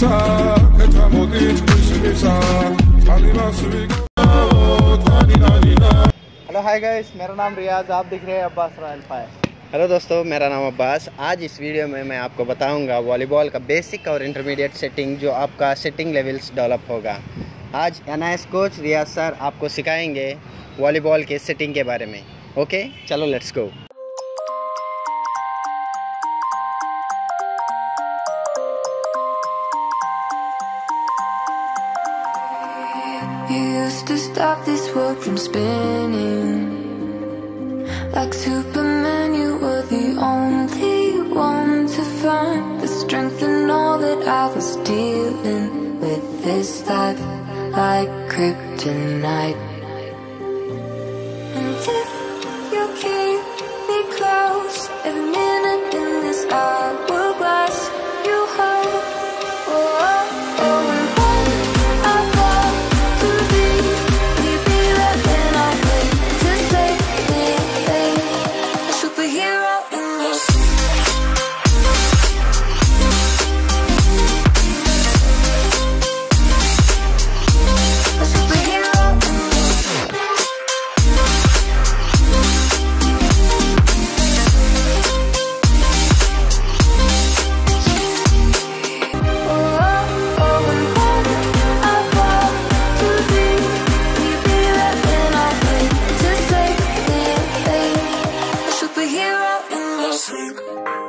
Hello hi guys, मेरा नाम रियाज, आप दिख रहे हैं अब्बास रॉयल फायर। हेलो दोस्तों, मेरा नाम अब्बास। आज इस वीडियो में मैं आपको बताऊंगा वॉलीबॉल का बेसिक और इंटरमीडिएट सेटिंग, जो आपका सेटिंग लेवल्स डेवलप होगा। आज एनआईएस कोच रियाज सर आपको सिखाएंगे वॉलीबॉल के सेटिंग के बारे में। ओके, चलो let's go. You used to stop this world from spinning. Like Superman, you were the only one to find the strength in all that I was dealing with this life, like kryptonite. And if you keep me close, every minute in this hourglass, you hold. Oh, oh, oh. Sleep.